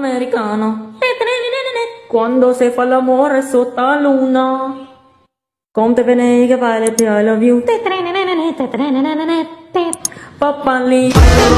americano. Quando si fa l'amore sotto la luna. Come te vene che vale più I love you. Papà lì.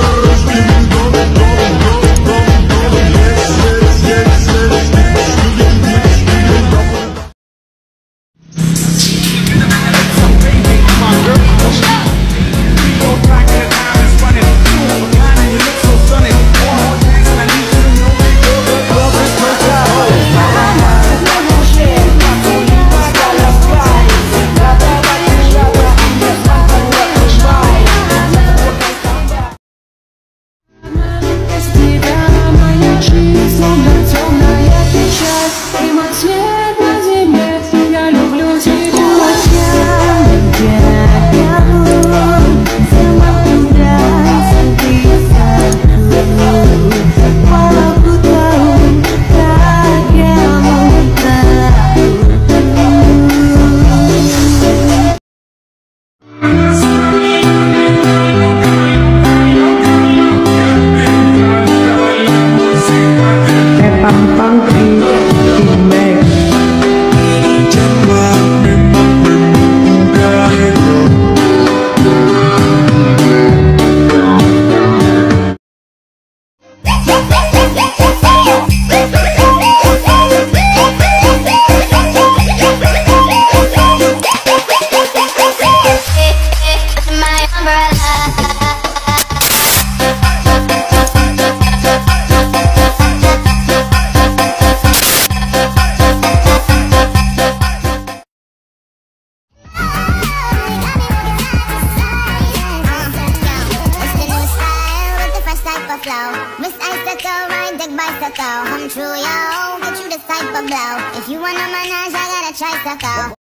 Miss Icicle, ride the bicycle. Come true, yo. Get you this type of blow. If you wanna manage, I got a tricycle.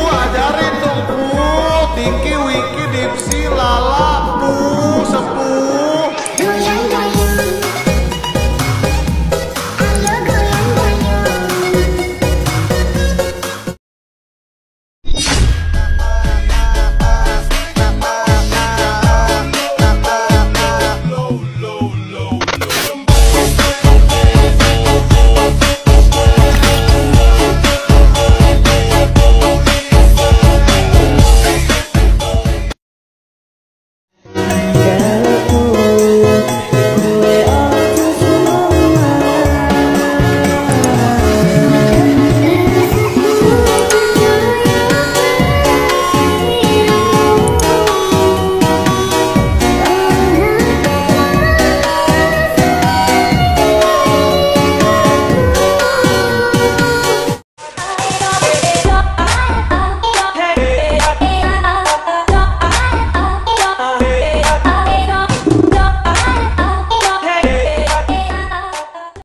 Ajarin dong, Tinggi, wiki, dipsi, lala, sepuh.